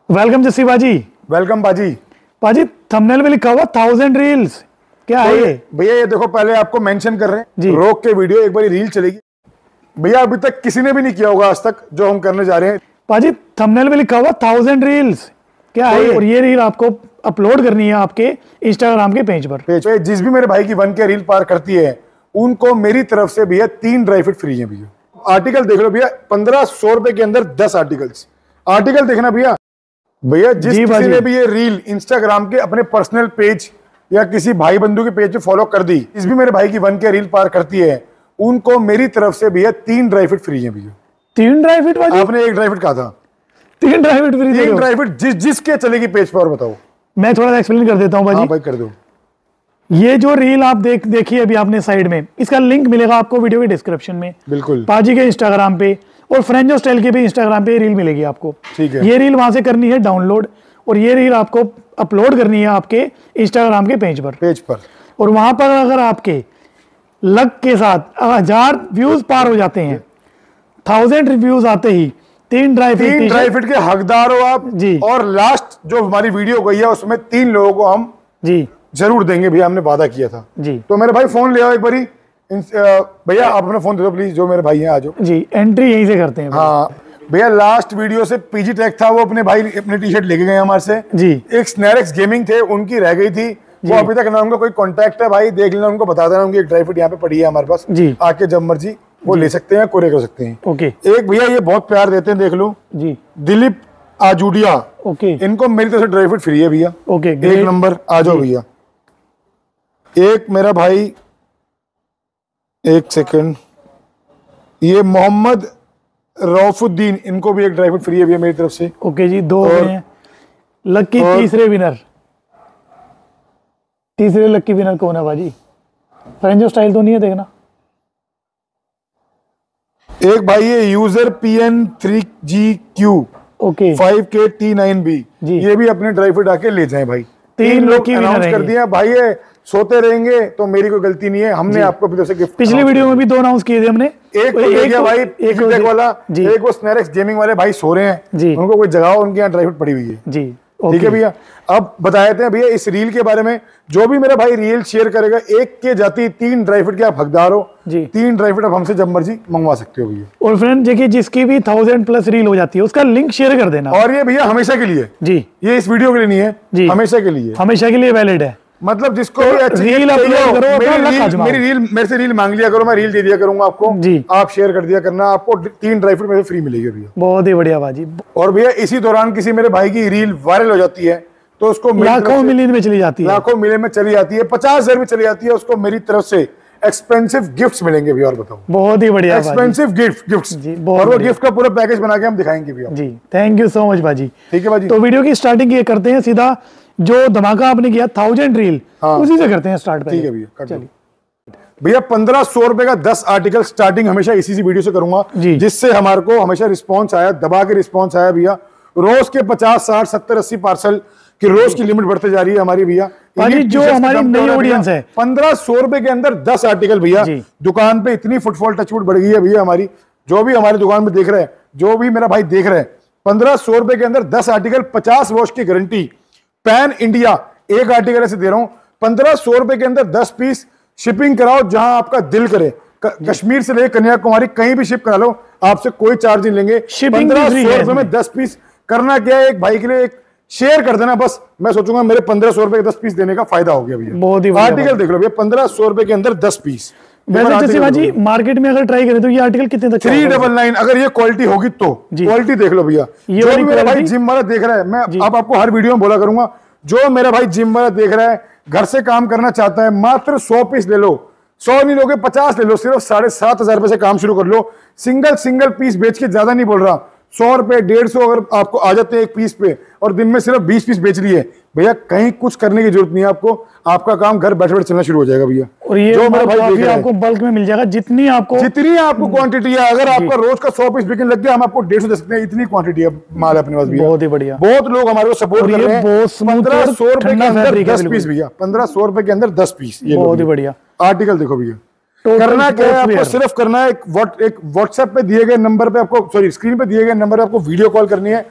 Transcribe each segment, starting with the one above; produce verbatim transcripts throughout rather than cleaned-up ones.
Welcome Jassi बाजी। Welcome बाजी। बाजी थंबनेल में लिखा हुआ थाउजेंड रील्स, क्या है ये? भैया ये देखो, पहले आपको मेंशन कर रहे हैं, रोक के वीडियो एक बार रील चलेगी। भैया अभी तक किसी ने भी नहीं किया होगा आज तक जो हम करने जा रहे हैं। बाजी थंबनेल में लिखा हुआ थाउजेंड रील्स, क्या है ये? और ये रील आपको अपलोड करनी है आपके इंस्टाग्राम के पेज पर। पेज पे जिस भी मेरे भाई की वन के रील पार करती है उनको मेरी तरफ से भैया तीन ड्राई फ्रूट फ्री है। भैया आर्टिकल देख लो भैया, पंद्रह सौ रुपए के अंदर दस आर्टिकल्स। आर्टिकल देखना भैया। भैया जिस किसी ने भी ये रील इंस्टाग्राम के अपने पर्सनल पेज या किसी भाई बंधु के पेज पे फॉलो कर दी, जिस भी मेरे भाई की वन के रील पार करती है उनको मेरी तरफ से भैया तीन ड्राई फ्रूट फ्री है। भैया तीन ड्राई फ्रूट? आपने एक ड्राई फ्रूट कहा था, तीन ड्राई फ्रूट फ्री। तीन ड्राई फ्रूट जिस जिसके चलेगी पेज पर। और बताओ, मैं थोड़ा सा एक्सप्लेन कर देता हूँ बाजी। हाँ भाई कर दो। ये जो रील आप देख देखिए अभी आपने साइड में, इसका लिंक मिलेगा आपको वीडियो के डिस्क्रिप्शन में। बिल्कुल। पाजी के इंस्टाग्राम पे और फ्रेंजो स्टाइल के भी इंस्टाग्राम पे रील मिलेगी आपको। ठीक है। ये रील वहां से करनी है डाउनलोड और ये रील आपको अपलोड करनी है आपके इंस्टाग्राम के पेज पर पेज पर और वहां पर अगर आपके लक के साथ हजार व्यूज पार हो जाते हैं, थाउजेंड रिव्यूज आते ही तीन ड्राई फ्रूट तीन ड्राई फ्रूट के हकदार हो आप जी। और लास्ट जो हमारी वीडियो गई है उसमें तीन लोगों को हम जी जरूर देंगे भैया, हमने वादा किया था जी। तो मेरे भाई फोन ले आओ एक बारी। भैया आप अपना फोन दे दो प्लीज, जो मेरे भाई हैं आ जाओ जी। एंट्री यहीं से करते हैं। हाँ भैया लास्ट वीडियो से पीजी टेक था, वो अपने भाई अपनी टी शर्ट लेके गए हमारे से जी। एक स्नैरेक्स गेमिंग थे, उनकी रह गई थी, वो अभी तक ना उनका कोई कांटेक्ट है भाई, देख लेना, उनको बता देना। उनकी एक ड्राई फ्रूट यहाँ पे पड़ी है हमारे पास जी, आके जब मर्जी वो ले सकते हैं, कोरियर कर सकते हैं। ओके। एक भैया ये बहुत प्यार देते हैं, देख लो जी, दिलीप आजूडिया। ओके। इनको मेरी तरफ से ड्राई फ्रूट फ्री है भैया। ओके एक नंबर, आ जाओ भैया। एक मेरा भाई, एक सेकंड, ये मोहम्मद रौफुद्दीन, इनको भी एक ड्राई फ्रूट फ्री है भैया मेरी तरफ से। ओके जी, दो हैं। लक्की तीसरे विनर, तीसरे लक्की विनर कौन है बाजी? फ्रेंजो स्टाइल तो नहीं है, देखना। एक भाई ये user P N three G Q O K five K T nine B, ये भी अपने ड्राई फ्रूट आके ले जाएं भाई। तीन लोग अनाउंस कर दिया भाई, ये सोते रहेंगे तो मेरी कोई गलती नहीं है, हमने आपको भी से गिफ्ट। पिछली वीडियो में भी दो अनाउंस किए थे हमने। एक तो एक भाई एक वाला, एक वो स्नैरेक्स गेमिंग वाले भाई सो रहे हैं जी, उनको कोई जगह, उनके यहाँ ड्राई फ्रूट पड़ी हुई है जी। ठीक है भैया। अब बताए थे भैया इस रील के बारे में, जो भी मेरा भाई रील शेयर करेगा एक के जाती तीन ड्राई फ्रूट के आप हकदार हो जी। तीन ड्राई फ्रूट आप हमसे जब मर्जी मंगवा सकते हो भैया। और फ्रेंड देखिए, जिसकी भी थाउजेंड प्लस रील हो जाती है उसका लिंक शेयर कर देना। और ये भैया हमेशा के लिए जी, ये इस वीडियो के लिए नहीं है जी, हमेशा के लिए, हमेशा के लिए वैलिड है। मतलब जिसको तो रील अपलोड करो, मेरी रील, मेरी रील मेरे से रील मांग लिया करो, मैं रील दे दिया करूंगा आपको जी, आप शेयर कर दिया करना, आपको तीन ड्राई फ्रूट मेरे फ्री मिलेगी भैया। बहुत ही बढ़िया बाजी। और भैया इसी दौरान किसी मेरे भाई की रील वायरल हो जाती है तो उसको लाखों मिलियन में चली जाती है, लाखों मिलियन में चली जाती है, पचास हजार में चली जाती है, उसको मेरी तरफ से एक्सपेंसिव गिफ्ट्स मिलेंगे भैया। और बताओ, बहुत ही बढ़िया एक्सपेंसिव गिफ्ट गिफ्ट्स जी, और वो गिफ्ट का पूरा पैकेज बना के हम दिखाएंगे भैया जी। थैंक यू सो मच बाजी। ठीक है बाजी। तो वीडियो की स्टार्टिंग ये करते हैं, सीधा जो धमाका आपने किया थाउजेंड रील, हाँ, उसी से करते हैं स्टार्ट। ठीक है भैया, चलिए भैया। पंद्रह सौ रुपए का दस आर्टिकल स्टार्टिंग हमेशा इसी वीडियो से करूंगा, जिससे हमारे को हमेशा रिस्पॉन्स आया, दबा के रिस्पॉन्स आया भैया। रोज के पचास साठ सत्तर अस्सी पार्सल की रोज की लिमिट बढ़ते जा रही है हमारी भैया। जो हमारी नई ऑडियंस है, पंद्रह सौ रुपए के अंदर दस आर्टिकल भैया। दुकान पे इतनी फुटफॉल टचवुड बढ़ गई है भैया हमारी, जो भी हमारी दुकान में देख रहे हैं, जो भी मेरा भाई देख रहे हैं, पंद्रह सौ रुपए के अंदर दस आर्टिकल, पचास वॉश की गारंटी, पैन इंडिया एक आर्टिकल ऐसे दे रहा हूं, पंद्रह सौ रुपए के अंदर दस पीस, शिपिंग कराओ जहां आपका दिल करे, कश्मीर से लेकर कन्याकुमारी कहीं भी शिप करा लो, आपसे कोई चार्ज नहीं लेंगे। पंद्रह सौ रुपए में दस पीस। करना क्या है, एक भाई के लिए एक शेयर कर देना बस, मैं सोचूंगा मेरे पंद्रह सौ रुपए के दस पीस देने का फायदा हो गया भैया। बहुत ही आर्टिकल देख लो भैया, पंद्रह सौ रुपए के अंदर दस पीस। वैसे जी मार्केट में अगर ट्राई करें तो ये आर्टिकल कितने तक? थ्री डबल नाइन, अगर ये क्वालिटी होगी तो। क्वालिटी देख लो भैया। जो भी मेरा भाई जिम वाला देख रहा है, मैं अब आपको हर वीडियो में बोला करूंगा, जो मेरा भाई जिम वाला देख रहा है, घर से काम करना चाहता है, मात्र सौ पीस ले लो, सौ नहीं लोगे पचास ले लो, सिर्फ साढ़े सात हजार रुपए से काम शुरू कर लो। सिंगल सिंगल पीस बेच के, ज्यादा नहीं बोल रहा, सौ रुपए डेढ़ सौ अगर आपको आ जाते हैं एक पीस पे, और दिन में सिर्फ बीस पीस बेच लिए भैया, कहीं कुछ करने की जरूरत नहीं है आपको, आपका काम घर बैठे बैठे चलना शुरू हो जाएगा भैया। और ये जो मेरा भाई देख आपको बल्क में मिल जाएगा, जितनी आपको जितनी आपको क्वांटिटी है, अगर आपका रोज का सौ पीस बिकने लग गया, हम आपको डेढ़ सौ दे सकते हैं, इतनी क्वांटिटी है माल अपने पास भैया। बहुत ही बढ़िया। बहुत लोग हमारे को सपोर्ट कर रहे हैं। पंद्रह सौ रुपए के अंदर दस पीस भैया, पंद्रह सौ रुपए के अंदर दस पीस, बहुत ही बढ़िया आर्टिकल देखो भैया। करना क्या है, आपको सिर्फ करना है, एक व्हाट्सएप पे दिए गए नंबर पे आपको, सॉरी स्क्रीन पे दिए गए नंबर पे आपको वीडियो कॉल करनी है,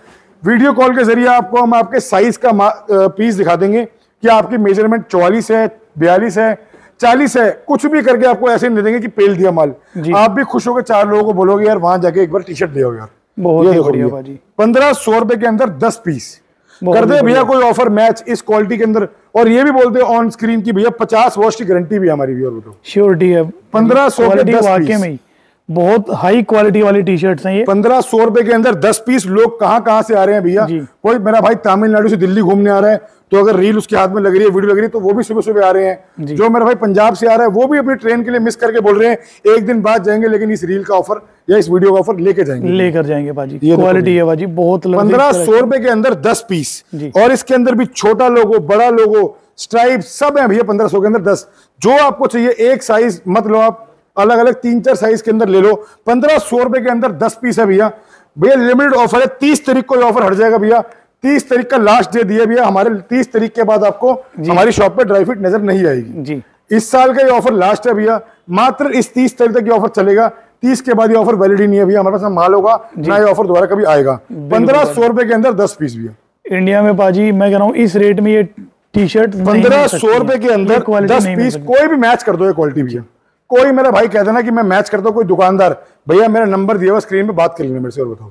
वीडियो कॉल के जरिए आपको हम आपके साइज का पीस दिखा देंगे कि आपकी मेजरमेंट चौवालीस है, बयालीस है, चालीस है, कुछ भी करके आपको ऐसे नहीं देंगे कि पेल दिया माल। आप भी खुश होकर चार लोगों को बोलोगे यार वहां जाके एक बार टी शर्ट ले आओ यार। बहुत बढ़िया भाजी। पंद्रह सौ रुपए के अंदर दस पीस कर दे भैया कोई ऑफर मैच इस क्वालिटी के अंदर। और ये भी बोलते हैं ऑन स्क्रीन की भैया पचास वॉश की गारंटी भी हमारी भी। और बताओ श्योरिटी है। पंद्रह सौ वाकई में बहुत हाई क्वालिटी वाली टी शर्ट्स हैं ये। पंद्रह सौ रुपए के अंदर दस पीस। लोग कहां कहां से आ रहे हैं भैया। कोई मेरा भाई तमिलनाडु से दिल्ली घूमने आ रहा है तो अगर रील उसके हाथ में लग रही है, वीडियो लग रही है, तो वो भी सुबह सुबह आ रहे हैं। जो मेरा भाई पंजाब से आ रहा है वो भी अपनी ट्रेन के लिए मिस करके बोल रहे हैं एक दिन बाद जाएंगे, लेकिन इस रील का ऑफर या इस वीडियो का ऑफर लेके जाएंगे लेकर जाएंगे भाजी। क्वालिटी है भाजी बहुत। पंद्रह सौ रुपए के अंदर दस पीस और इसके अंदर भी छोटा लोगो, बड़ा लोगो, स्ट्राइप सब है भैया। पंद्रह सौ के अंदर दस। जो आपको चाहिए एक साइज मत लो, आप अलग अलग तीन चार साइज के अंदर ले लो। पंद्रह सौ रुपए के अंदर दस पीस है भैया। भैया लिमिटेड ऑफर है, तीस तारीख को ऑफर हट जाएगा भैया। तीस तारीख का लास्ट डे दिया भैया हमारे। तीस तारीख के बाद आपको हमारी शॉप पे ड्राई फिट नजर नहीं आएगी जी। इस साल का ये ऑफर लास्ट है भैया। मात्र इस तीस तारीख तक ये ऑफर चलेगा। तीस के बाद ये ऑफर वैलिड ही नहीं है भैया। हमारे पास माल होगा ना, ये ऑफर दोबारा कभी आएगा। पंद्रह सौ रुपए के अंदर दस पीस भैया। इंडिया में पाजी मैं कह रहा हूँ इस रेट में ये टी शर्ट पंद्रह सौ रुपए के अंदर दस पीस। कोई भी मैच कर दो ये क्वालिटी भैया। कोई मेरा भाई कहता ना कि मैं मैच करता हूं, कोई दुकानदार भैया मेरा नंबर दिया हुआ स्क्रीन पे, बात कर लेना मेरे से। और बताओ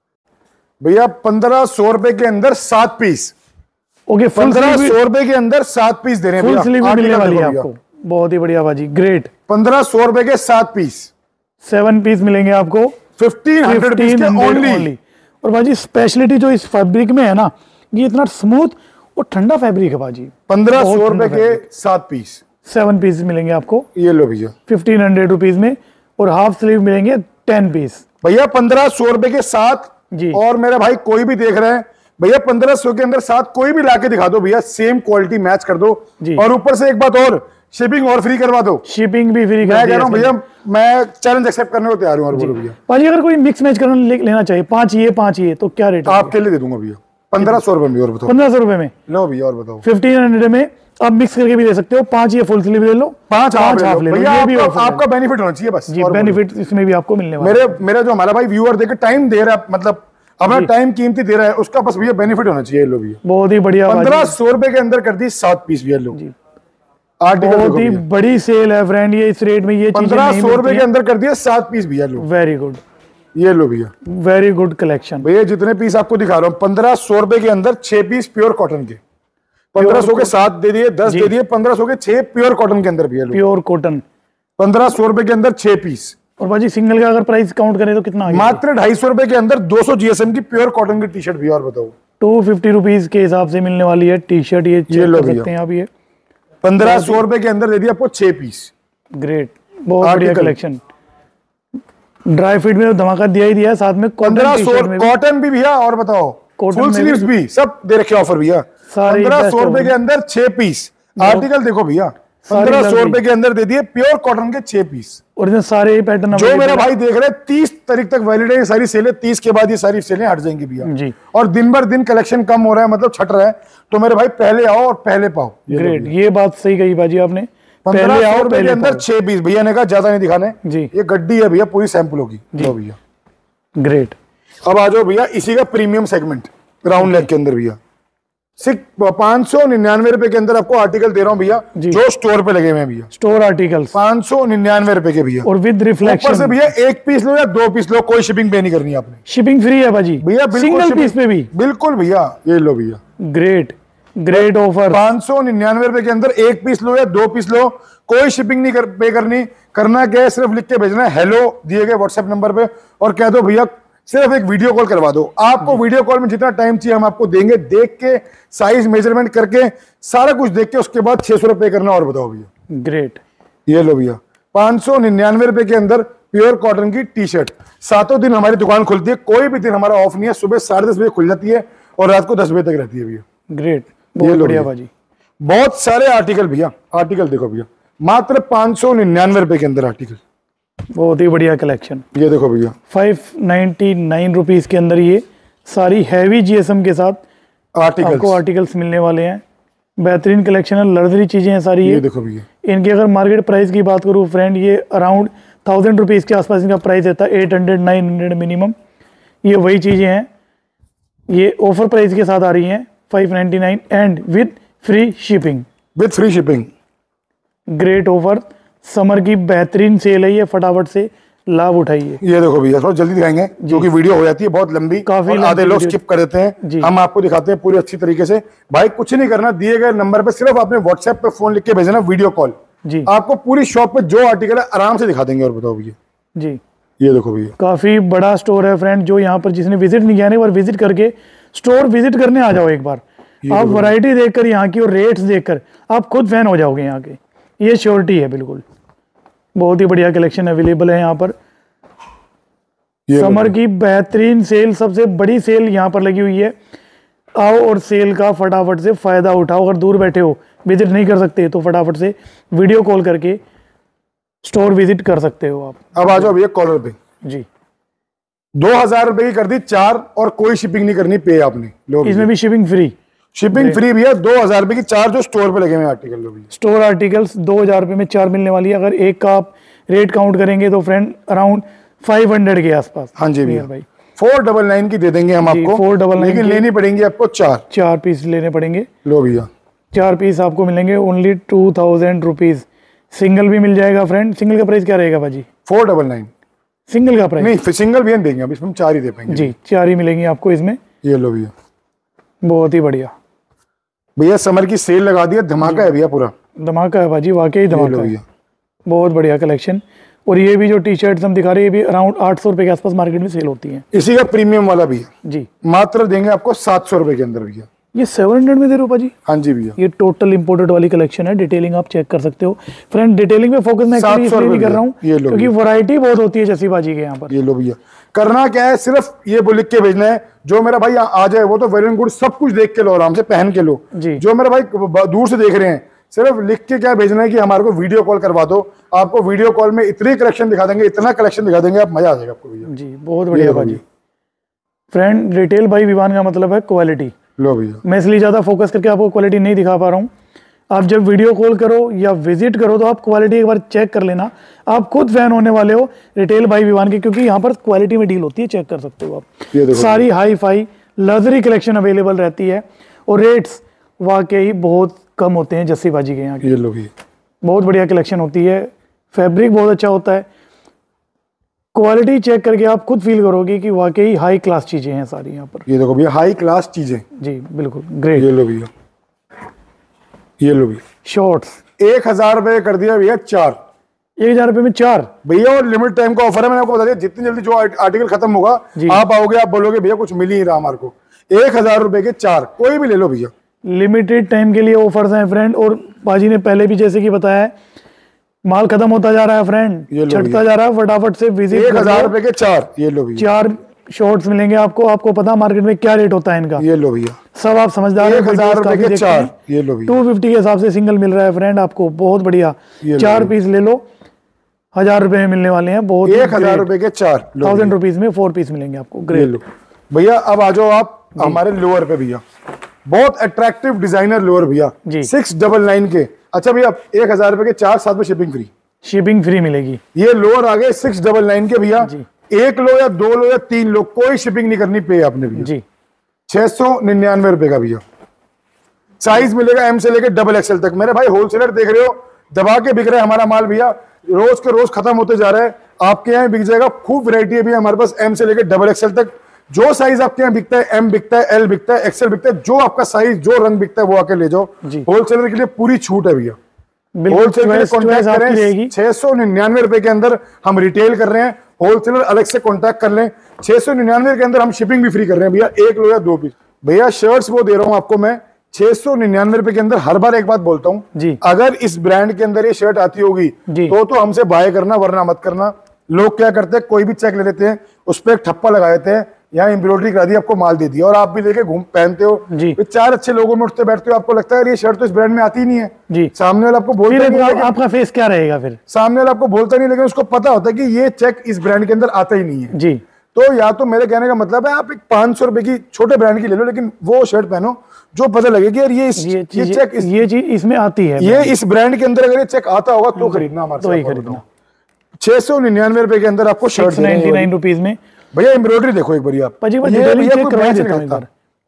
भैया पंद्रह सौ रुपए के अंदर सात पीस। ओके, पंद्रह सौ रुपए के अंदर सात पीस दे रहे हैं। फुल स्लीव मिलने वाली है आपको। बहुत ही बढ़िया भाजी, ग्रेट। पंद्रह सौ रुपए के सात पीस, सेवन पीस मिलेंगे आपको फिफ्टीन हंड्रेड पीस के ओनली। और भाजी स्पेशलिटी जो इस फैब्रिक में है ना, ये इतना स्मूथ और ठंडा फैब्रिक है भाजी। पंद्रह सौ रुपए के सात पीस, सेवन पीस मिलेंगे आपको। ये लो भैया फिफ्टीन हंड्रेड रुपीज में। और हाफ स्लीव मिलेंगे टेन पीस भैया। पंद्रह सौ रुपए के साथ जी। और मेरा भाई कोई भी देख रहे हैं भैया, पंद्रह सौ के अंदर साथ कोई भी लाके दिखा दो भैया, सेम क्वालिटी मैच कर दो। और ऊपर से एक बात और, शिपिंग और फ्री करवा दो। शिपिंग भी फ्री मैं कह रहा हूँ भैया, मैं चैलेंज एक्सेप्ट करने को तैयार हूँ। और बोलो भैया भाजी अगर कोई मिक्स मैच करना ले, लेना चाहिए, पांच ये पांच ये, तो क्या रेट आपके लिए दे दूंगा भैया? पंद्रह सौ रुपए में। और बताओ पंद्रह सौ रुपए में लो भैया। और बताओ फिफ्टीन हंड्रेड में आप मिक्स करके भी दे सकते हो। पांच ये फुल स्लीव ले लो, पांच हाफ ले लो। ये भी आपका बेनिफिट होना चाहिए बस। जी बेनिफिट इसमें भी आपको मिलने वाला। मेरे मेरा जो हमारा भाई व्यूअर देखे टाइम दे रहा है, मतलब अपना टाइम कीमती दे रहा है, उसका बस भैया बेनिफिट होना चाहिए। लो भैया बहुत ही बढ़िया। पंद्रह सौ रुपए के अंदर कर दी सात पीस भैया। लो बहुत ही बड़ी सेल है फ्रेंड ये इस रेट में। ये पंद्रह सौ रुपए के अंदर कर दिया सात पीस भैया। लो वेरी गुड, ये लो भैया वेरी गुड कलेक्शन भैया। जितने पीस आपको दिखा रहा हूँ पंद्रह सौ रुपए के अंदर छह पीस प्योर कॉटन के। पंद्रह सौ के सात दे दिए, दस दे दिए, पंद्रह सौ के छह प्योर कॉटन के अंदर भैया। प्योर कॉटन पंद्रह सौ रुपए के अंदर छह पीस। और भाजी सिंगल का अगर प्राइस काउंट करें तो कितना? मात्र ढाई सौ रुपए के अंदर दो सौ जीएसएम की प्योर कॉटन की टी शर्ट भैया। और बताओ टू फिफ्टी रुपीज के हिसाब से मिलने वाली है टी शर्ट। ये ये लो सकते हैं आप। ये पंद्रह सौ रुपए के अंदर दे दिया आपको छह पीस। ग्रेट, बहुत बढ़िया कलेक्शन। ड्राई फिट में धमाका दिया ही दिया, साथ में पंद्रह सौ कॉटन भी भैया। और बताओ फुल स्लीव्स भी सब दे रखे ऑफर भैया। पंद्रह सौ रुपए के अंदर छह पीस। आर्टिकल देखो भैया, पंद्रह सौ रुपए के अंदर दे दिए प्योर कॉटन के छह पीस। और इसमें सारे पैटर्न जो मेरा भाई देख रहे हैं तीस तारीख तक वैलिड है ये सारी सेलें। तीस के बाद ये सारी सेलें हट जाएंगी भैया जी। और दिन भर दिन कलेक्शन कम हो रहा है, मतलब छट रहा है। तो मेरे भाई पहले आओ और पहले पाओ। ग्रेट, ये बात सही कही बाजी आपने। पंद्रह सौ रुपए के अंदर छह पीस भैया ने कहा, ज्यादा नहीं दिखाने जी। ये गड्डी है भैया, पूरी सैंपल होगी भैया। ग्रेट। अब आ जाओ भैया इसी का प्रीमियम सेगमेंट राउंड नेक के अंदर भैया। सिर्फ पांच सौ निन्यानवे रुपए के अंदर आपको आर्टिकल दे रहा हूँ भैया, जो स्टोर पे लगे हुए हैं भैया। स्टोर आर्टिकल पांच सौ निन्यानवे रुपए के भैया। और विद रिफ्लेक्शन से भैया एक पीस लो या दो पीस लो, कोई शिपिंग पे नहीं करनी आपने। शिपिंग फ्री है भाजी भैया, सिंगल पीस पे भी। बिल्कुल भैया, ये लो भैया। Great great offer. पांच सौ निन्यानवे रुपए के अंदर एक पीस लो या दो पीस लो, कोई शिपिंग नहीं कर, पे करनी। करना क्या है, सिर्फ लिख के भेजना है हेलो दिए गए व्हाट्सएप नंबर पे, और कह दो भैया सिर्फ एक वीडियो कॉल करवा दो। आपको वीडियो कॉल में जितना टाइम चाहिए हम आपको देंगे, देख के साइज मेजरमेंट करके सारा कुछ देख के उसके बाद छह सौ रुपए करना। और बताओ भैया। ग्रेट, ये लो भैया पांच सौ निन्यानवे रुपए के अंदर प्योर कॉटन की टी शर्ट। सातों दिन हमारी दुकान खुलती है, कोई भी दिन हमारा ऑफ नहीं है। सुबह साढ़े दस बजे खुल जाती है और रात को दस बजे तक रहती है भैया। ग्रेट, बहुत बढ़िया भाजी। बहुत सारे आर्टिकल भैया, आर्टिकल देखो भैया, मात्र पांच सौ निन्यानवे रुपए के अंदर आर्टिकल। बहुत ही बढ़िया कलेक्शन। ये देखो भैया फाइव नाइनटी नाइन रुपीज के अंदर ये सारी हैवी जीएसएम के साथ आर्टिकल्स आपको आर्टिकल्स मिलने वाले हैं। बेहतरीन कलेक्शन है, लग्जरी चीजें हैं सारी। ये, ये देखो भैया। इनकी अगर मार्केट प्राइस की बात करूँ फ्रेंड, ये अराउंड थाउजेंड रुपीज के आसपास इनका प्राइस रहता है। Eight hundred nine hundred minimum. ये वही चीजें हैं, ये ऑफर प्राइस के साथ आ रही हैं five ninety nine and with free shipping. With free shipping. Great offer, summer की बेहतरीन सेल है ये, फटाफट से लाभ उठाइए। ये देखो भैया थोड़ा जल्दी दिखाएंगे क्योंकि वीडियो हो जाती है बहुत लंबी, काफी आधे लोग स्किप कर देते हैं, हम आपको दिखाते हैं पूरी अच्छी तरीके से। भाई कुछ नहीं करना, दिए गए नंबर पे सिर्फ आपने व्हाट्सएप पे फोन लिख के भेजना, वीडियो कॉल जी, आपको पूरी शॉप पे जो आर्टिकल है आराम से दिखा देंगे। और बताओ भैया जी, ये देखो भैया काफी बड़ा स्टोर है फ्रेंड, जो यहाँ पर जिसने विजिट नहीं किया ना, एक बार विजिट करके स्टोर विजिट करने आ जाओ एक बार, आप वैरायटी देखकर यहाँ की और रेट्स देखकर आप खुद फैन हो जाओगे यहाँ के, ये श्योरिटी है बिल्कुल। बहुत ही बढ़िया कलेक्शन अवेलेबल है यहाँ पर। समर की बेहतरीन सेल, सबसे बड़ी सेल यहाँ पर लगी हुई है, आओ और सेल का फटाफट से फायदा उठाओ। अगर दूर बैठे हो विजिट नहीं कर सकते तो फटाफट से वीडियो कॉल करके स्टोर विजिट कर सकते हो आप। अब आ जाओ भैया कॉलर पे जी, दो हजार रुपए की कर दी चार, और कोई शिपिंग नहीं करनी पे आपने। लो इसमें भी शिपिंग फ्री, शिपिंग फ्री भैया, दो हजार रुपए की चार जो स्टोर पे लगे हुए आर्टिकल। लो भैया स्टोर आर्टिकल्स दो हजार रुपए में चार मिलने वाली है। अगर एक का आप रेट काउंट करेंगे तो फ्रेंड अराउंड फाइव हंड्रेड के आसपास। हाँ जी भैया भाई, फोर डबल नाइन की दे देंगे हम आपको, फोर डबल नाइन, लेकिन लेनी पड़ेंगी आपको चार चार पीस लेने पड़ेंगे। लो भैया चार पीस आपको मिलेंगे only two thousand rupees. Single भी मिल जाएगा फ्रेंड। सिंगल का प्राइस क्या रहेगा भाजी? फोर डबल नाइन सिंगल का प्राइस नहीं, सिंगल भी हम देंगे, अब इसमें हम चार ही दे पाएंगे जी, चार ही मिलेंगी आपको इसमें। ये लो भैया, बहुत ही बढ़िया भैया समर की सेल लगा दी है, धमाका है भैया, पूरा धमाका है भाजी, वाकई धमाका है। बहुत बढ़िया कलेक्शन। और ये भी जो टी शर्ट्स हम दिखा रहे हैं ये भी अराउंड आठ सौ रुपए के आसपास मार्केट में सेल होती हैं। इसी का प्रीमियम वाला भी है जी, मात्र देंगे आपको सात सौ रुपए के अंदर भैया। ये सेवन हंड्रेड में दे रहे हो भाजी? हाँ जी भैया, ये टोटल इंपोर्टेड वाली कलेक्शन है, डिटेलिंग आप चेक कर सकते हो फ्रेंड। डिटेलिंग पे फोकस मैं एक्चुअली इसलिए नहीं कर रहा हूँ क्योंकि वैरायटी बहुत होती है जैसी बाजी के यहाँ पर। ये लो भैया, करना क्या है, सिर्फ ये लिख के भेजना है, जो मेरा भाई आ जाए वो तो वेल एंड गुड, सब कुछ देख के लो, आराम से पहन के लो जी। जो मेरा भाई दूर से देख रहे हैं, सिर्फ लिख के क्या भेजना है कि हमारे को वीडियो कॉल करवा दो, आपको वीडियो कॉल में इतनी कलेक्शन दिखा देंगे, इतना कलेक्शन दिखा देंगे, आप मजा आ जाएगा आपको भैया जी। बहुत बढ़िया भाजी फ्रेंड। रिटेल भाई विवान का मतलब है क्वालिटी। लो भैया, मैं इसलिए ज्यादा फोकस करके आपको क्वालिटी नहीं दिखा पा रहा हूँ। आप जब वीडियो कॉल करो या विजिट करो तो आप क्वालिटी एक बार चेक कर लेना, आप खुद फैन होने वाले हो रिटेल भाई विवान के, क्योंकि यहाँ पर क्वालिटी में डील होती है, चेक कर सकते हो आप। सारी hi fi luxury collection available रहती है और रेट्स वाकई बहुत कम होते हैं जस्सी बाजी के यहाँ के। ये लो भैया, बहुत बढ़िया कलेक्शन होती है, फैब्रिक बहुत अच्छा होता है, क्वालिटी चेक करके आप खुद फील करोगे कि वाकई हाई क्लास चीजें हैं सारी यहाँ पर। ये देखो भैया हाई क्लास चीजें जी बिल्कुल ग्रेट। ये लो भैया, ये लो भैया शॉर्ट्स एक हजार रुपए कर दिया भैया चार, एक हजार रुपए में चार भैया, और लिमिट टाइम का ऑफर है, मैंने आपको बता दिया, जितनी जल्दी जो आर्टिकल खत्म होगा आप आओगे, आप बोलोगे भैया कुछ मिल ही रहा हमारे को, एक हजार रुपए के चार, कोई भी ले लो भैया। लिमिटेड टाइम के लिए ऑफर्स हैं फ्रेंड, और बाजी ने पहले भी जैसे कि बताया है माल खत्म होता जा रहा है फ्रेंड, छटता जा रहा है, फटाफट से विजिट। एक हजार रुपए के चार, ये लो भैया, चार शॉर्ट्स मिलेंगे आपको। आपको पता मार्केट में क्या रेट होता है इनका, ये लो भैया, सब आप समझदार एक हजार रुपए के चार, ये लो भैया, टू फिफ्टी के हिसाब से सिंगल मिल रहा है फ्रेंड आपको, बहुत बढ़िया। चार पीस ले लो, हजार रुपए में मिलने वाले हैं, बहुत। एक हजार रुपए के चार, थाउजेंड रुपीज में फोर पीस मिलेंगे आपको, ग्रेट भैया। अब आ जाओ आप हमारे लोअर पे भैया, बहुत अट्रैक्टिव डिजाइनर लोअर भैया, सिक्स डबल नाइन के। अच्छा भैया, एक हजार रुपए के चार, साथ में शिपिंग फ्री, शिपिंग फ्री मिलेगी। ये लोअर आ गए सिक्स डबल नाइन के भैया, एक लो या दो लो या तीन लो, कोई शिपिंग नहीं करनी पे आपने भैया जी। छह सौ निन्यानवे रुपए का भैया, साइज मिलेगा एम से लेके डबल एक्सएल तक। मेरे भाई होलसेलर देख रहे हो, दबा के बिक रहा है हमारा माल भैया, रोज के रोज खत्म होते जा रहा है, आपके यहाँ बिक जाएगा। खूब वैरायटी है भैया हमारे पास, एम से लेके डबल एक्सएल तक, जो साइज आपके यहाँ बिकता है, एम बिकता है, एल बिकता है, एक्सएल बिकता है, जो आपका साइज जो रंग बिकता है वो आके ले जाओ। होलसेलर के लिए पूरी छूट है भैया, होलसेलर कॉन्टैक्ट करें, छह सौ निन्यानवे रुपए के अंदर हम रिटेल कर रहे हैं, होलसेलर अलग से कॉन्टैक्ट कर लें। छह सौ निन्यानवे के अंदर हम शिपिंग भी फ्री कर रहे हैं भैया, एक लो या दो पीस। भैया शर्ट्स वो दे रहा हूँ आपको मैं छह सौ निन्यानवे रुपए के अंदर। हर बार एक बात बोलता हूँ, अगर इस ब्रांड के अंदर ये शर्ट आती होगी तो तो हमसे बाय करना, वरना मत करना। लोग क्या करते हैं, कोई भी चेक ले लेते हैं, उस पर एक ठप्पा लगा देते हैं, यहाँ एम्ब्रॉयडरी करा दी, आपको माल दे दिया, और आप भी लेके घूम पहनते हो जी। चार अच्छे लोगों में उठते बैठते हो, आपको लगता है ये शर्ट तो इस ब्रांड में आती ही नहीं है जी। सामने वाला आपको बोलता नहीं, आप, आपका फेस क्या रहेगा फिर? सामने वाला आपको बोलता नहीं, लेकिन उसको पता होता है कि ये चेक इस ब्रांड के अंदर आता ही नहीं है जी। तो या तो मेरे कहने का मतलब है आप एक पांच सौ रुपए की छोटे ब्रांड की ले लो, लेकिन वो शर्ट पहनो जो पता लगे कि यार ये इस, ये, ये चेक इस, ये चीज इसमें आती है, ये इस ब्रांड के अंदर अगर ये चेक आता होगा तो खरीदना हमारे तो ही खरीदना। छह सौ निन्यानवे रुपए के अंदर आपको शर्ट नाइनटी नाइन रुपीज में भैया। एम्ब्रॉयडरी देखो एक बार आप,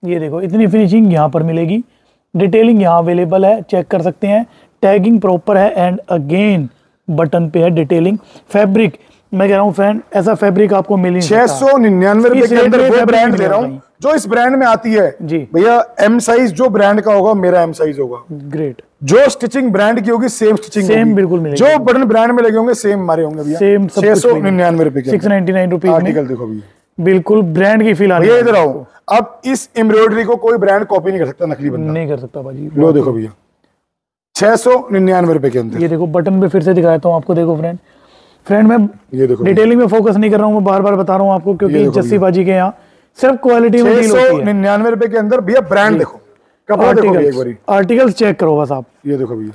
ये देखो इतनी फिनिशिंग यहाँ पर मिलेगी, डिटेलिंग यहाँ अवेलेबल है, चेक कर सकते हैं, टैगिंग प्रॉपर है एंड अगेन बटन पे है डिटेलिंग। फैब्रिक मैं कह रहा हूँ फ्रेंड, ऐसा फैब्रिक आपको मिल नहीं छह सौ निन्यानवे रुपए के अंदर वो ब्रांड दे रहा हूँ जो इस ब्रांड में आती है जी भैया। एम साइज जो ब्रांड का होगा मेरा एम साइज होगा। ग्रेट। जो स्टिचिंग ब्रांड की होगी सेम स्टिचिंग सेम बिल्कुल मिलेगी। जो बटन ब्रांड में लगे होंगे सेम हमारे होंगे भैया। सेम छह सौ निन्यानवे रुपए के six ninety nine rupees article देखो भैया, बिल्कुल ब्रांड की फील आ रही है। इधर आओ, अब इस एम्ब्रॉयडरी को कोई ब्रांड कॉपी नहीं कर सकता, नकली बंदा नहीं कर सकता भाजी। लो देखो भैया छह सौ निन्यानवे रुपए के अंदर। ये देखो बटन पे फिर से दिखाता हूँ आपको, देखो फ्रेंड फ्रेंड मैं ये देखो डिटेलिंग में फोकस नहीं कर रहा हूँ, मैं बार बार बता रहा हूँ आपको, क्योंकि जस्सी बाजी के यहाँ सिर्फ क्वालिटी में डील होती है। निन्यानवे रुपए के अंदर भैया ब्रांड देखो, कपड़ा देखो एक बारी, आर्टिकल्स चेक करो बस आप। ये देखो भैया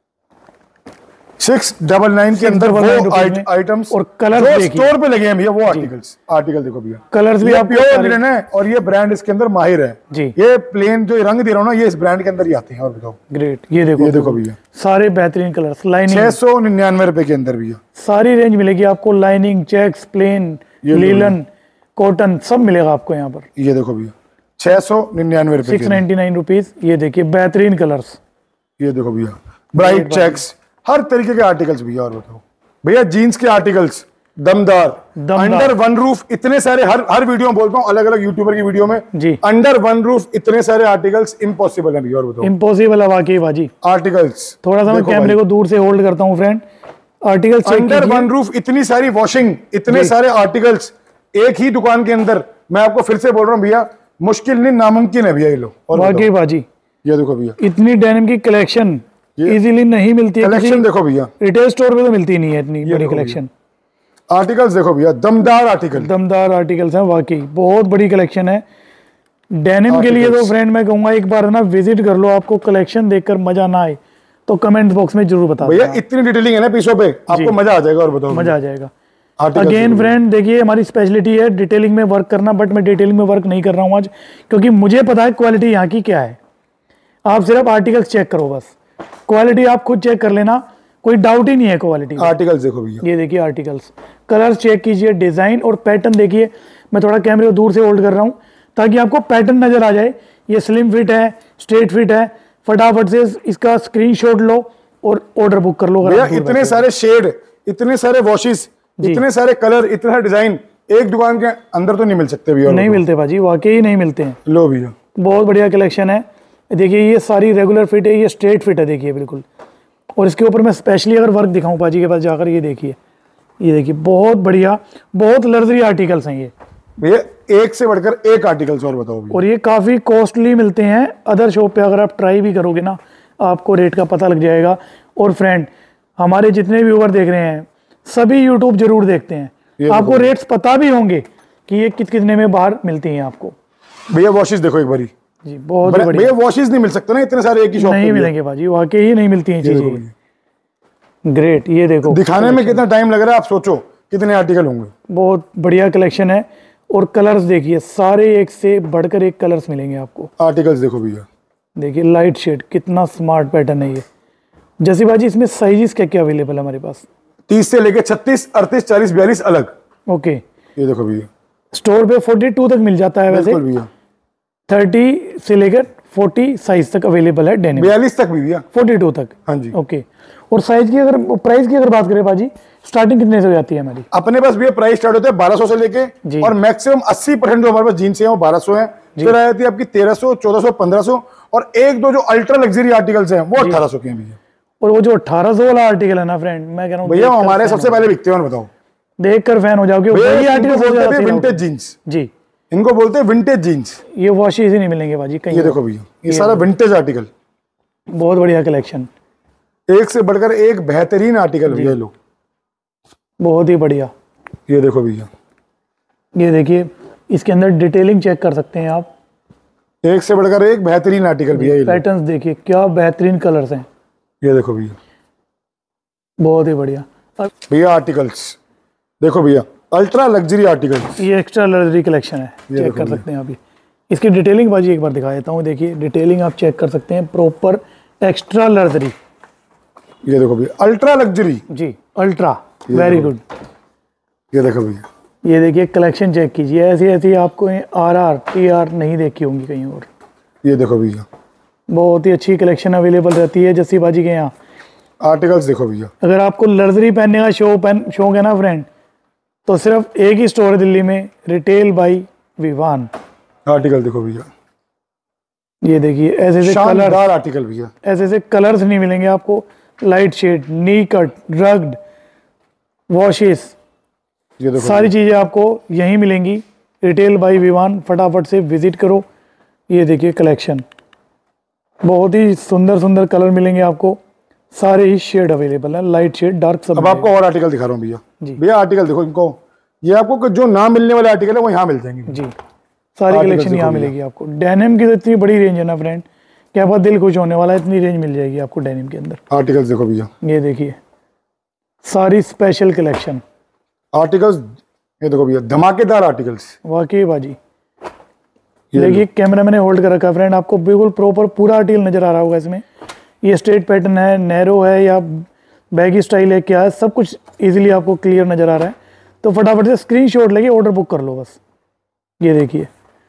सिक्स डबल नाइन के अंदर वो आइटम्स और कलर जो स्टोर पे लगे हैं भैया, वो आर्टिकल्स आर्टिकल देखो भैया, कलर्स भी आप प्योर लिनन है और ये ब्रांड इसके अंदर माहिर है जी। ये प्लेन जो रंग दे रहा हूँ ना, ये इस ब्रांड के अंदर ही आते हैं। और बताओ ग्रेट, ये देखो ये देखो भैया सारे बेहतरीन कलर्स, लाइनिंग छह सौ निन्यानवे रुपए के अंदर भैया सारी रेंज मिलेगी आपको, lining, checks, plain, linen, cotton सब मिलेगा आपको यहाँ पर। ये देखो भैया छह सौ निन्यानवे रुपए सिक्स नाइनटी नाइन रुपीज। ये देखिए बेहतरीन कलर्स, ये देखो भैया ब्राइट चेक्स, हर तरीके के आर्टिकल्स भैया। और बताओ भैया जीन्स के आर्टिकल्स दमदार, अंडर वन रूफ इतने सारे, हर हर वीडियो में बोलता हूँ, अलग अलग यूट्यूबर की वीडियो में जी, अंडर वन रूफ इतने सारे आर्टिकल्स इम्पॉसिबल है भैया। और बताओ इम्पॉसिबल है वाकई बाजी आर्टिकल्स। थोड़ा सा मैं कैमरे को दूर से होल्ड करता हूँ friend, articles under one roof इतनी सारी वॉशिंग, इतने सारे आर्टिकल्स एक ही दुकान के अंदर। मैं आपको फिर से बोल रहा हूँ भैया, मुश्किल नहीं नामुमकिन है भैया ये लो। और वाकई बाजी ये देखो भैया इतनी डेनिम की कलेक्शन इजीली नहीं मिलती है, कलेक्शन देखो भैया रिटेल स्टोर पे तो मिलती नहीं है इतनी बड़ी कलेक्शन। आर्टिकल्स देखो भैया दमदार आर्टिकल, दमदार आर्टिकल्स हैं वाकई, बहुत बड़ी कलेक्शन है डेनिम के लिए। तो फ्रेंड मैं कहूंगा एक बार ना विजिट कर लो, आपको कलेक्शन देखकर मजा ना आए तो कमेंट बॉक्स में जरूर बता भैया। इतनी डिटेलिंग है ना पीसों पे, आपको मजा आ जाएगा। और बताओ मजा आ जाएगा। अगेन फ्रेंड देखिए हमारी स्पेशलिटी है डिटेलिंग में वर्क करना, बट मैं डिटेलिंग में वर्क नहीं कर रहा हूँ आज, क्योंकि मुझे पता है क्वालिटी यहाँ की क्या है। आप सिर्फ आर्टिकल्स चेक करो बस, क्वालिटी आप खुद चेक कर लेना, कोई डाउट ही नहीं है क्वालिटी। आर्टिकल्स देखो भैया, ये देखिए आर्टिकल्स, कलर्स चेक कीजिए, डिजाइन और पैटर्न देखिए। मैं थोड़ा कैमरे को दूर से होल्ड कर रहा हूँ ताकि आपको पैटर्न नजर आ जाए। ये स्लिम फिट है, स्ट्रेट फिट है, फटाफट से इसका स्क्रीनशॉट लो और ऑर्डर बुक कर लो। भैया इतने सारे शेड, इतने सारे वॉशेस, इतने सारे कलर, इतना डिजाइन एक दुकान के अंदर तो नहीं मिल सकते भैया। नहीं मिलते भाजी, वाकई नहीं मिलते हैं। लो भैया बहुत बढ़िया कलेक्शन है। देखिए ये सारी रेगुलर फिट है, ये स्ट्रेट फिट है देखिए बिल्कुल। और इसके ऊपर मैं स्पेशली अगर वर्क दिखाऊं पाजी के पास जाकर, ये देखिए, ये देखिए बहुत बढ़िया, बहुत लग्जरी आर्टिकल्स हैं ये भैया, एक से बढ़कर एक आर्टिकल्स। और बताओ भैया, और ये काफ़ी कॉस्टली मिलते हैं अदर शॉप पे, अगर आप ट्राई भी करोगे ना आपको रेट का पता लग जाएगा। और फ्रेंड हमारे जितने व्यूअर देख रहे हैं सभी यूट्यूब जरूर देखते हैं, आपको रेट्स पता भी होंगे कि ये कित कितने में बाहर मिलती हैं आपको। भैया वॉशेस देखो एक बारी जी, बहुत बढ़िया। भैया वॉशेस नहीं मिल सकते ना इतने सारे एक ही शॉप नहीं मिलेंगे भाजी, वाकई ही नहीं मिलती हैं चीजें। ग्रेट, ये देखो दिखाने में कितना टाइम लग रहा है, आप सोचो कितने आर्टिकल होंगे। बहुत बढ़िया कलेक्शन है। और कलर्स देखिए सारे एक से बढ़कर एक कलर्स मिलेंगे आपको। आर्टिकल्स देखो भैया, देखिए लाइट शेड, कितना स्मार्ट पैटर्न है ये। जैसी बाजी इसमें साइजेस क्या क्या अवेलेबल है हमारे पास? तीस से लेके छत्तीस, अड़तीस, चालीस, बयालीस अलग। ओके, ये देखो भैया स्टोर पे फोर्टी टू तक मिल जाता है वैसे भैया, थर्टी से लेकर फोर्टी साइज तक अवेलेबल है डेनिम, बयालीस तक भी भैया, फोर्टी टू तक। हाँ जी। ओके, और साइज की अगर प्राइस की अगर बात करें बाजी, स्टार्टिंग कितने से हो जाती है हमारी? अपने पास भैया प्राइस स्टार्ट होते हैं बारह सौ से लेके, और मैक्सिमम अस्सी परसेंट जो हमारे पास जीन्स है वो बारह सौ है। फिर आ जाती है आपकी तेरह सौ, चौदह सौ, पंद्रह सौ, और एक दो जो अल्ट्रा लग्जरी आर्टिकल्स हैं वो अठारह सौ के हैं भैया। और वो जो अठारह सौ वाला आर्टिकल है ना फ्रेंड, मैं कह रहा हूँ भैया हमारे सबसे पहले बिकते हैं। बताओ, देख कर फैन हो जाओगे। विंटेज जीन्स जी, इनको बोलते हैं विंटेज जीन्स। ये वॉशेस ही नहीं मिलेंगे बाजी कहीं। ये देखो भैया, ये सारा विंटेज आर्टिकल, बहुत बढ़िया कलेक्शन, एक से बढ़कर एक बेहतरीन आर्टिकल भैया लो, बहुत ही बढ़िया। ये देखो भैया, ये देखिए इसके अंदर डिटेलिंग चेक कर सकते हैं आप, एक से बढ़कर एक बेहतरीन आर्टिकल भैया। पैटर्न्स देखिए क्या बेहतरीन कलर्स हैं। ये देखो भैया, बहुत ही बढ़िया भैया आर्टिकल्स देखो भैया, अल्ट्रा लग्जरी आर्टिकल्स, ये एक्स्ट्रा लग्जरी कलेक्शन है, चेक कर सकते हैं अभी। इसकी डिटेलिंग बाजी एक बार दिखा देता हूँ, देखिए डिटेलिंग आप चेक कर सकते हैं, प्रॉपर एक्स्ट्रा लग्जरी। ये देखो भैया, अल्ट्रा लग्जरी जी, अल्ट्रा, वेरी गुड। ये देखो भैया, ये देखिए कलेक्शन चेक कीजिए, ऐसी ऐसी आपको आर आर टी आर नहीं देखी होंगी कहीं और। ये देखो भैया, बहुत ही अच्छी कलेक्शन अवेलेबल रहती है जस्सी बाजी के यहाँ। आर्टिकल्स देखो भैया, अगर आपको लग्जरी पहनने का शौक पहन शौक है ना फ्रेंड, तो सिर्फ एक ही स्टोर है दिल्ली में, रिटेल बाई विवान। आर्टिकल देखो भैया, ये देखिए ऐसे ऐसे कलर, आर्टिकल भैया, ऐसे ऐसे कलर्स नहीं मिलेंगे आपको। Light shade, knee cut, rugged, washes, ये देखो सारी चीज़ें आपको यहीं मिलेंगी, रिटेल बाई विवान। फटाफट से विजिट करो। ये देखिए कलेक्शन, बहुत ही सुंदर सुंदर कलर मिलेंगे आपको, सारे ही शेड अवेलेबल हैं, लाइट शेड, डार्क सब। अब आपको और आर्टिकल दिखा रहा हूँ भैया। जी भैया आर्टिकल देखो, इनको ये आपको जो ना मिलने वाले आर्टिकल है वो यहाँ मिल जाएंगे जी। सारी कलेक्शन यहाँ मिलेगी आपको। डेनिम की तो इतनी बड़ी रेंज है ना फ्रेंड, क्या बात, दिल खुश होने वाला है, इतनी रेंज मिल जाएगी आपको डेनिम के अंदर। आर्टिकल्स देखो भैया, ये देखिए सारी स्पेशल कलेक्शन आर्टिकल्स। ये देखो भैया धमाकेदार आर्टिकल्स, वाकई बाजी। देखिए कैमरा मैंने होल्ड कर रखा है फ्रेंड, आपको बिल्कुल प्रॉपर पूरा आर्टिकल नजर आ रहा होगा इसमें। ये स्ट्रेट पैटर्न है, नैरो है या बैगी स्टाइल है, क्या है, सब कुछ इजीली आपको क्लियर नजर आ रहा है। तो फटाफट से स्क्रीनशॉट लेके ऑर्डर बुक कर लो बस। ये देखिए,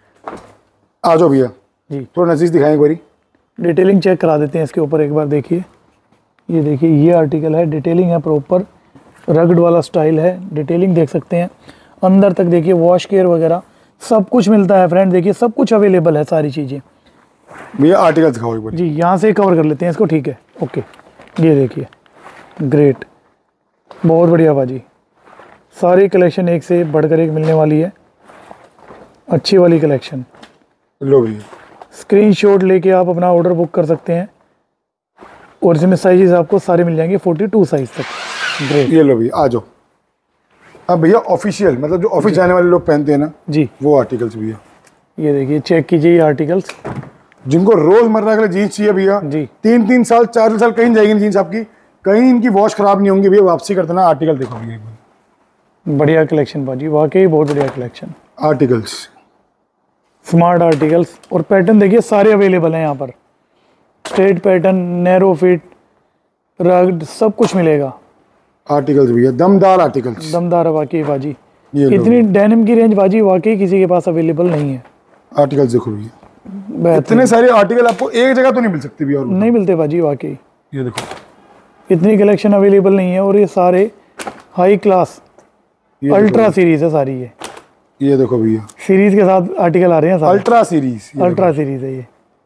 आ जाओ भैया जी, थोड़ा नजदीक दिखाएं एक बारी, डिटेलिंग चेक करा देते हैं इसके ऊपर एक बार। देखिए ये देखिए, ये आर्टिकल है, डिटेलिंग है प्रॉपर, रगड़ वाला स्टाइल है, डिटेलिंग देख सकते हैं अंदर तक। देखिए वॉश केयर वगैरह सब कुछ मिलता है फ्रेंड, देखिए सब कुछ अवेलेबल है, सारी चीज़ें। भैया आर्टिकल दिखाओ एक बार जी, यहाँ से कवर कर लेते हैं इसको, ठीक है, ओके। ये देखिए ग्रेट, बहुत बढ़िया बाजी, सारी कलेक्शन एक से बढ़कर एक मिलने वाली है, अच्छी वाली कलेक्शन। लो भैया, स्क्रीनशॉट लेके आप अपना ऑर्डर बुक कर सकते हैं, और इसमें साइजेस आपको सारे मिल जाएंगे बयालीस साइज तक। ग्रेट, ये लो भैया, आ जाओ। अब भैया ऑफिशियल, मतलब जो ऑफिस जाने वाले लोग पहनते हैं ना जी, वो आर्टिकल्स भैया। ये देखिए चेक कीजिए ये आर्टिकल्स, जिनको रोजमर्रा के लिए जीन्स चाहिए भैया, जी, तीन तीन साल चार साल कहीं जाएगी जीन्स आपकी, कहीं इनकी वॉश खराब नहीं होंगी भैया, वापसी कर देना। आर्टिकल देखो भैया एक बार, बढ़िया कलेक्शन बाजी, वाकई बहुत बढ़िया कलेक्शन। आर्टिकल्स, स्मार्ट आर्टिकल्स, और पैटर्न देखिए सारे अवेलेबल हैं यहाँ पर, straight pattern, narrow fit, rugged, सब कुछ मिलेगा। आर्टिकल्स भैया, दमदार आर्टिकल्स, दमदार वाकई बाजी। ये लो इतनी डेनिम की रेंज बाजी वाकई किसी के पास अवेलेबल नहीं है। आर्टिकल्स देखो भैया, बेहतरीन। इतने सारे आर्टिकल आपको एक जगह तो नहीं मिल सकती भैया, और नहीं मिलते बाजी वाकई, ये देखो, इतनी कलेक्शन अवेलेबल नहीं है, और ये सारे हाई क्लास ये अल्ट्रा सीरीज है सारी। ये ये देखो भैया, सीरीज के साथ आर्टिकल आ रहे हैं सारे, अल्ट्रा सीरीज, अल्ट्रा सीरीज है ये।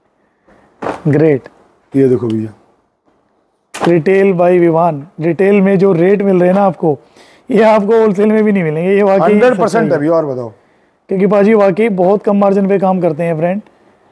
ग्रेट, ये देखो भैया, रिटेल बाई विवान। रिटेल में जो रेट मिल रहे हैं ना आपको, ये आपको होलसेल में भी नहीं मिलेंगे, ये वाकई हंड्रेड परसेंट है भैया। और बताओ, क्योंकि बाजी वाकई बहुत कम मार्जिन पे काम करते हैं फ्रेंड।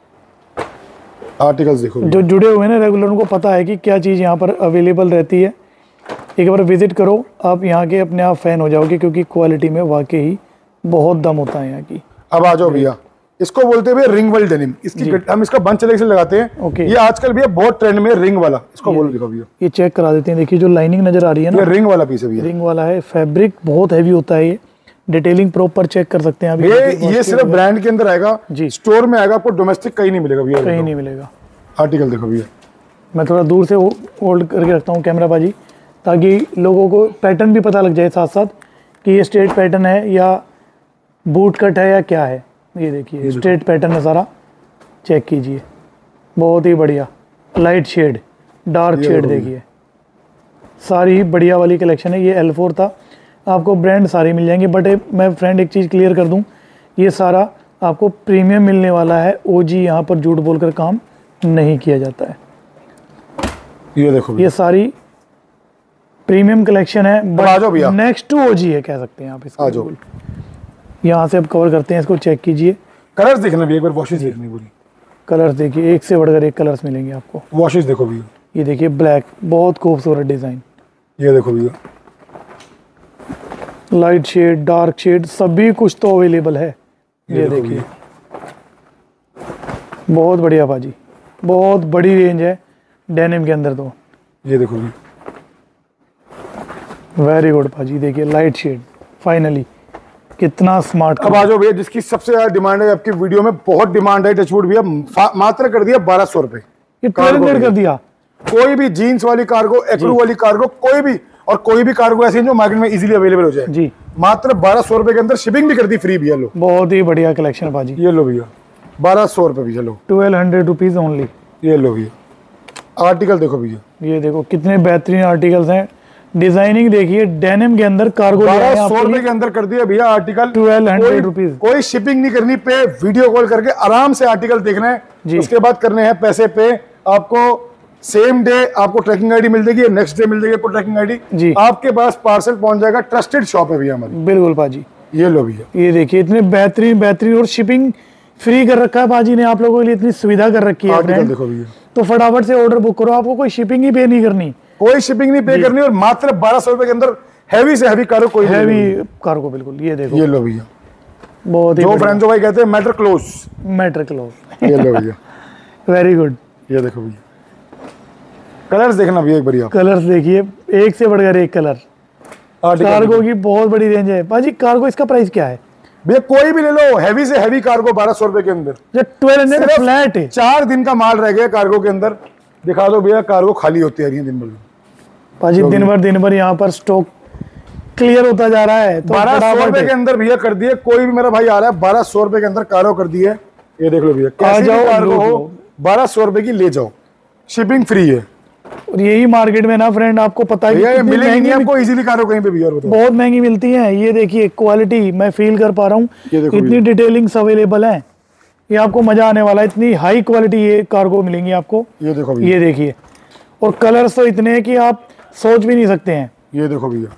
आर्टिकल्स देखो, जो जुड़े हुए हैं ना रेगुलर, उनको पता है कि क्या चीज़ यहाँ पर अवेलेबल रहती है। एक बार विजिट करो, आप यहाँ के अपने आप फैन हो जाओगे, क्योंकि क्वालिटी में वाकई बहुत दम होता है यहाँ की। अब आ जाओ भैया, इसको बोलते हैं रिंग वाल डेनिम, इसकी हम इसका बंच से लगाते हैं। ओके, ये आजकल भैया बहुत ट्रेंड में रिंग वाला, इसको बोल देखो भैया, ये चेक करा देते हैं। देखिए जो लाइनिंग नजर आ रही है ना, ये रिंग वाला पीस है भैया, रिंग वाला है, फैब्रिक बहुत हैवी होता है, ये डिटेलिंग प्रॉपर चेक कर सकते हैं। ये ये सिर्फ ब्रांड के अंदर आएगा जी, स्टोर में आएगा, आपको डोमेस्टिक कहीं नहीं मिलेगा भैया, कहीं नहीं मिलेगा। आर्टिकल देखो भैया, मैं थोड़ा दूर से होल्ड करके रखता हूँ कैमरा बाजी, ताकि लोगों को पैटर्न भी पता लग जाए साथ साथ कि ये स्ट्रेट पैटर्न है या बूट कट है या क्या है। ये देखिए स्ट्रेट पैटर्न है सारा, चेक कीजिए, बहुत ही बढ़िया, लाइट शेड, डार्क शेड, देखिए सारी ही बढ़िया वाली कलेक्शन है। ये एल फोर था, आपको ब्रांड सारी मिल जाएंगे, बट मैं फ्रेंड एक चीज़ क्लियर कर दूं, ये सारा आपको प्रीमियम मिलने वाला है। ओजी यहाँ पर झूठ बोलकर काम नहीं किया जाता है। ये देखो ये सारी प्रीमियम कलेक्शन है, बट नेक्स्ट टू ओजी है, कह सकते हैं आप इसको। यहाँ से अब कवर करते हैं इसको, चेक कीजिए। कलर्स देखना भी एक बार, वॉशेस देखनी पूरी, कलर्स देखिए, एक से बढ़कर एक कलर्स मिलेंगे आपको। वॉशेस देखो भैया, ये देखिए ब्लैक, बहुत खूबसूरत डिजाइन। ये देखो भैया, लाइट शेड, डार्क शेड, सभी कुछ तो अवेलेबल है। ये, ये देखिए बहुत बढ़िया बाजी, बहुत बड़ी रेंज है डेनिम के अंदर तो। ये देखो भैया, वेरी गुड बाजी। देखिए लाइट शेड, फाइनली कितना स्मार्ट। अब आ जाओ भैया, जिसकी सबसे ज्यादा डिमांड है आपकी वीडियो में, बहुत डिमांड है, टचवुड भैया, मात्र कर दिया बारह सौ रुपए, ये प्लेन कर दिया। कोई भी जीन्स वाली कार्गो, एक्रू वाली कार्गो, कोई भी और कोई भी कार्गो ऐसी है जो मार्केट में इजीली अवेलेबल हो जाए जी। मात्र बारह सौ रुपए के अंदर शिपिंग भी कर दी फ्री भैया। लो बहुत ही बढ़िया कलेक्शन है भाजी। ये लो भैया बारह सौ रुपए भैया। लो ट्वेल्व हंड्रेड रुपीज ओनली। ये लो भैया आर्टिकल देखो भैया, ये देखो कितने बेहतरीन आर्टिकल्स हैं। डिजाइनिंग देखिए, डेनिम के अंदर कार्गो बारह सौ रुपए के अंदर कर दिया भैया आर्टिकल। Twelve hundred rupees. कोई शिपिंग नहीं करनी पे, वीडियो कॉल करके आराम से आर्टिकल देखना है, उसके बाद करने हैं पैसे पे। आपको सेम डे आपको ट्रैकिंग आईडी मिल जाएगी, नेक्स्ट डे मिल जाएगी आपको ट्रैकिंग आईडी, आपके पास पार्सल पहुंच जाएगा। ट्रस्टेड शॉप है भैया हमारी। बिल्कुल पाजी। ये लो भैया, ये देखिए इतने बेहतरीन बेहतरीन, और शिपिंग फ्री कर रखा है पाजी ने आप लोगों के लिए, इतनी सुविधा कर रखी है। आर्टिकल देखो भैया, तो फटाफट से ऑर्डर बुक करो, आपको कोई शिपिंग ही पे नहीं करनी, कोई शिपिंग नहीं पे करनी, और मात्र बारह सौ रुपए के अंदर हैवी से हैवी कार्गो, कोई हैवी कार्गो। बिल्कुल ये देखो, ये लो भैया, बहुत ही जो फ्रेंचो भाई कहते हैं मैटर क्लोज, मैटर क्लोज। ये लो भैया, वेरी गुड। ये देखो भैया, कलर्स देखना भैया एक बार, कलर्स देखिए, एक से बढ़कर एक कलर। कार्गो की बहुत बड़ी रेंज है पाजी। कार्गो इसका प्राइस क्या है भैया? कोई भी ले लो, हैवी से हैवी कार्गो बारह सौ रुपए के अंदर, ट्वेल्व हंड्रेड फ्लैट है। चार दिन का माल रह गया कार्गो के अंदर। दिखा दो भैया, कार्गो खाली होती है दिन भर पाजी, दिन भर दिन भर यहाँ पर स्टॉक क्लियर होता जा रहा है। तो बारह सौ रुपए के अंदर भैया कर दिए। कोई भी मेरा भाई आ रहा है, बारह सौ रुपए के अंदर कार्गो कर दिए। ये देख लो भैया, कैसी भी कार्गो हो बारह सौ रुपए की ले जाओ, शिपिंग फ्री है। और यही मार्केट में ना फ्रेंड, आपको पता है ये मिलेगी नहीं आपको इजीली कार्गो कहीं पे भी, और बताओ बहुत महंगी मिलती है। ये देखिए क्वालिटी मैं फील कर पा रहा हूँ, इतनी डिटेलिंग्स अवेलेबल है, ये आपको मजा आने वाला है। इतनी हाई क्वालिटी ये कार्गो मिलेंगी आपको। ये देखो, ये देखिए, और कलर्स तो इतने हैं कि आप सोच भी नहीं सकते हैं। ये देखो भैया,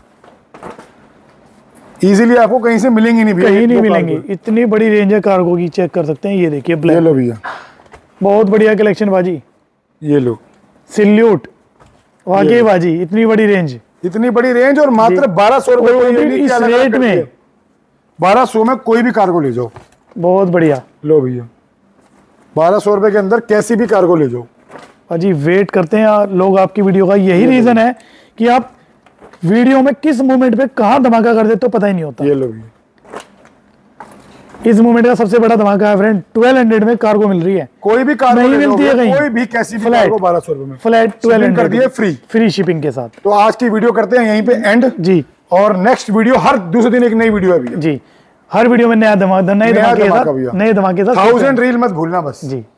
इजीली आपको कहीं से मिलेंगी नहीं भैया, कहीं नहीं मिलेंगी। इतनी बड़ी रेंज है कार्गो की, चेक कर सकते हैं। ये देखिए ब्लैक, ये लो भैया, बहुत बढ़िया कलेक्शन बाजी। ये लो सिल्यूट, वाकई बाजी, इतनी बड़ी रेंज, इतनी बड़ी रेंज, और मात्र बारह सौ रुपए इस रेट में। बारह सौ में कोई भी कार्गो ले जाओ, बहुत बढ़िया। लो भैया, बारह सौ रुपए के अंदर कैसी भी कार्गो ले जाओ। जी वेट करते हैं लोग आपकी वीडियो का। यही रीजन है कि आप वीडियो में किस मोमेंट पे कहाँ धमाका कर देते तो पता ही नहीं होता। ये लो भैया, इस मोमेंट का सबसे बड़ा धमाका है फ्रेंड, ट्वेल्व हंड्रेड में कार्गो मिल रही है। कोई भी कार्गो नहीं मिलती है कहीं, कोई भी कैसी भी कार्गो बारह सौ रुपए में फ्लैट ट्वेल्व हंड्रेड कर दिए फ्री, फ्री शिपिंग के साथ। तो आज की वीडियो करते हैं यहीं पे एंड जी, और नेक्स्ट वीडियो हर दूसरे दिन एक नई वीडियो है भैया जी। हर वीडियो में नया धमाका, नए धमाके, नए धमाके, थाउजेंड रील मत भूलना बस जी।